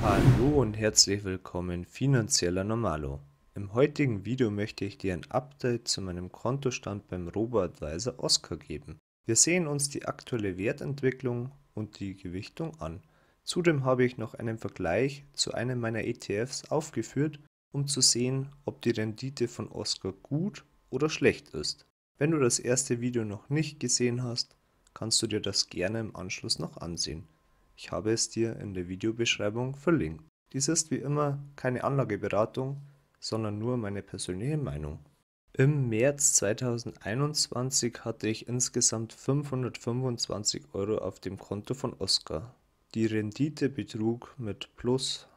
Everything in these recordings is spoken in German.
Hallo und herzlich willkommen, Finanzieller Normalo. Im heutigen Video möchte ich dir ein Update zu meinem Kontostand beim Robo-Advisor Oskar geben. Wir sehen uns die aktuelle Wertentwicklung und die Gewichtung an. Zudem habe ich noch einen Vergleich zu einem meiner ETFs aufgeführt, um zu sehen, ob die Rendite von Oskar gut oder schlecht ist. Wenn du das erste Video noch nicht gesehen hast, kannst du dir das gerne im Anschluss noch ansehen. Ich habe es dir in der Videobeschreibung verlinkt. Dies ist wie immer keine Anlageberatung, sondern nur meine persönliche Meinung. Im März 2021 hatte ich insgesamt 525 Euro auf dem Konto von Oskar. Die Rendite betrug mit plus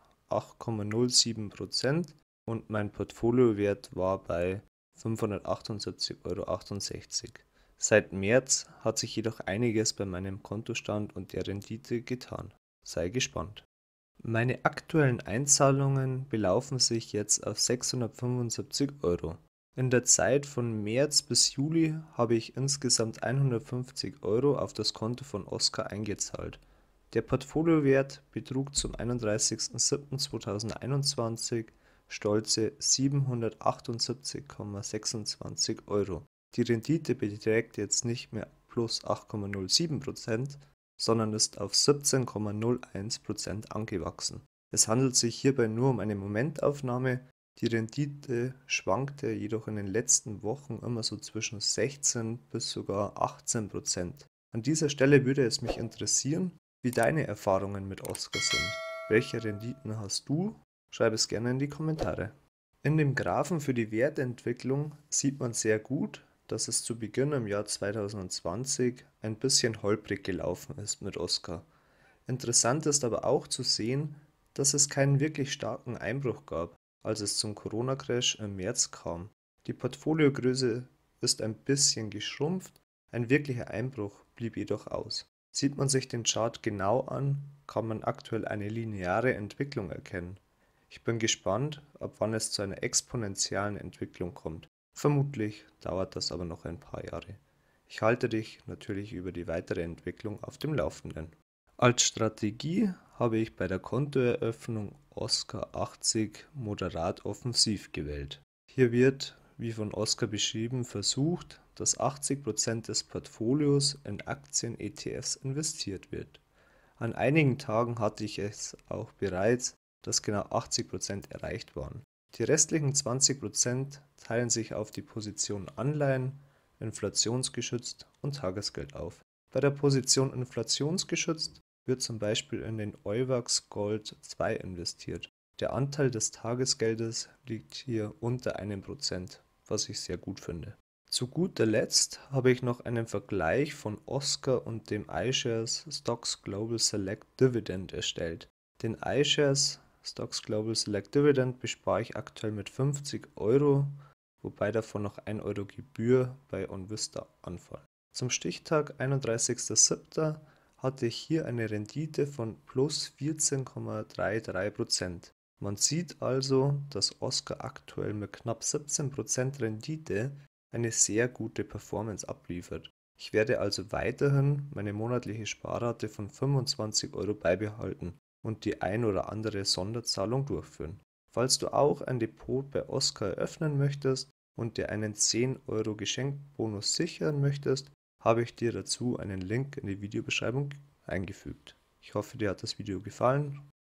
8,07% und mein Portfoliowert war bei 578,68 Euro. Seit März hat sich jedoch einiges bei meinem Kontostand und der Rendite getan. Sei gespannt. Meine aktuellen Einzahlungen belaufen sich jetzt auf 675 Euro. In der Zeit von März bis Juli habe ich insgesamt 150 Euro auf das Konto von Oskar eingezahlt. Der Portfoliowert betrug zum 31.07.2021 stolze 778,26 Euro. Die Rendite beträgt jetzt nicht mehr plus 8,07%, sondern ist auf 17,01% angewachsen. Es handelt sich hierbei nur um eine Momentaufnahme. Die Rendite schwankte jedoch in den letzten Wochen immer so zwischen 16 bis sogar 18%. An dieser Stelle würde es mich interessieren, wie deine Erfahrungen mit Oskar sind. Welche Renditen hast du? Schreib es gerne in die Kommentare. In dem Graphen für die Wertentwicklung sieht man sehr gut, dass es zu Beginn im Jahr 2020 ein bisschen holprig gelaufen ist mit Oskar. Interessant ist aber auch zu sehen, dass es keinen wirklich starken Einbruch gab, als es zum Corona-Crash im März kam. Die Portfoliogröße ist ein bisschen geschrumpft, ein wirklicher Einbruch blieb jedoch aus. Sieht man sich den Chart genau an, kann man aktuell eine lineare Entwicklung erkennen. Ich bin gespannt, ab wann es zu einer exponentiellen Entwicklung kommt. Vermutlich dauert das aber noch ein paar Jahre. Ich halte dich natürlich über die weitere Entwicklung auf dem Laufenden. Als Strategie habe ich bei der Kontoeröffnung Oskar 80 moderat offensiv gewählt. Hier wird, wie von Oskar beschrieben, versucht, dass 80% des Portfolios in Aktien-ETFs investiert wird. An einigen Tagen hatte ich es auch bereits, dass genau 80% erreicht waren. Die restlichen 20% teilen sich auf die Position Anleihen, inflationsgeschützt und Tagesgeld auf. Bei der Position inflationsgeschützt wird zum Beispiel in den Euwax Gold 2 investiert. Der Anteil des Tagesgeldes liegt hier unter 1%, was ich sehr gut finde. Zu guter Letzt habe ich noch einen Vergleich von Oskar und dem iShares Stocks Global Select Dividend erstellt. Den iShares Stocks Global Select Dividend bespare ich aktuell mit 50 Euro, wobei davon noch 1 Euro Gebühr bei OnVista anfallen. Zum Stichtag 31.07. hatte ich hier eine Rendite von plus 14,33%. Man sieht also, dass Oskar aktuell mit knapp 17% Rendite eine sehr gute Performance abliefert. Ich werde also weiterhin meine monatliche Sparrate von 25 Euro beibehalten und die ein oder andere Sonderzahlung durchführen. Falls du auch ein Depot bei Oskar eröffnen möchtest und dir einen 10 Euro Geschenkbonus sichern möchtest, habe ich dir dazu einen Link in die Videobeschreibung eingefügt. Ich hoffe, dir hat das Video gefallen.